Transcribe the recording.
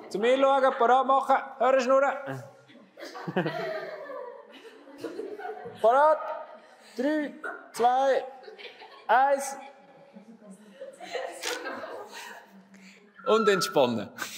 Zu mir schauen, parat machen, hören schnurren. Parat. 3, 2, 1. Und entspannen.